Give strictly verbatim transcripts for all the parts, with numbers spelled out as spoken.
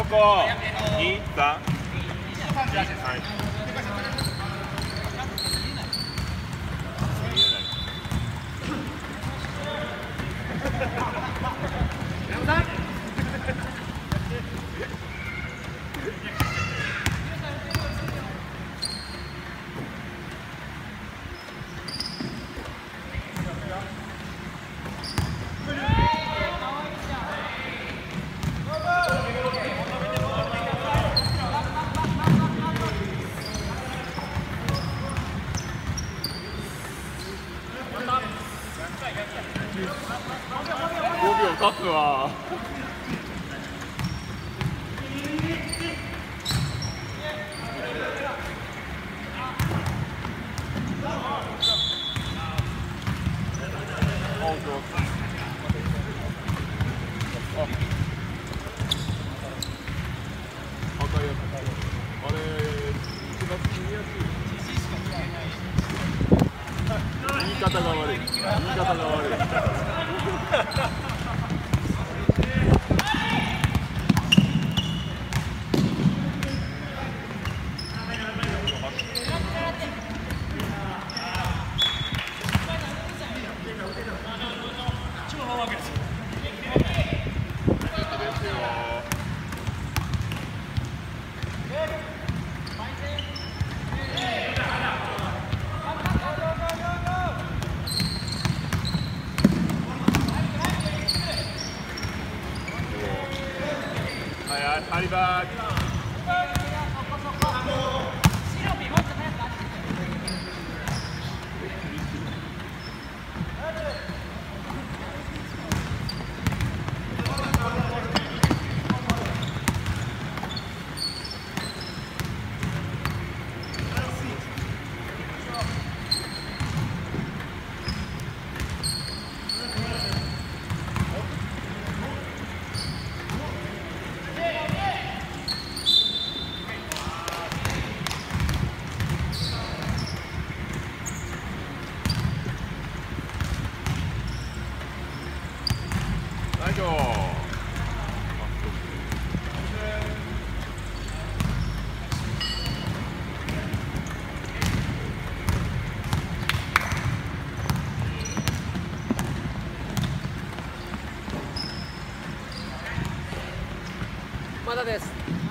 横に、さん、はい。ごびょう経つわ。言い方が悪い。言い方が悪い。ハリバーグ。 まだです。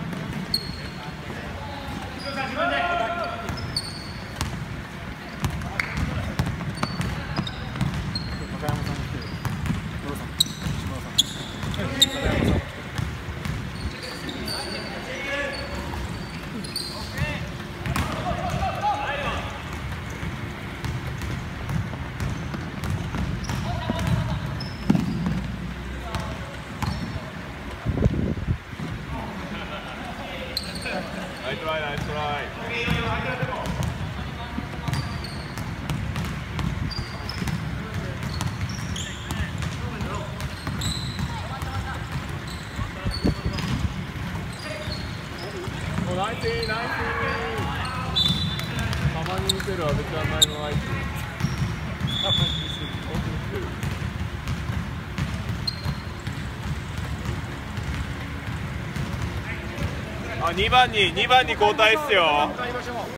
ナイストライ、ナイストライ。お、ナイスナイス。たまに見せる阿部ちゃんなりのナイス。たまに見せる。本当に見せる。あ、にばんににばんに交代っすよ。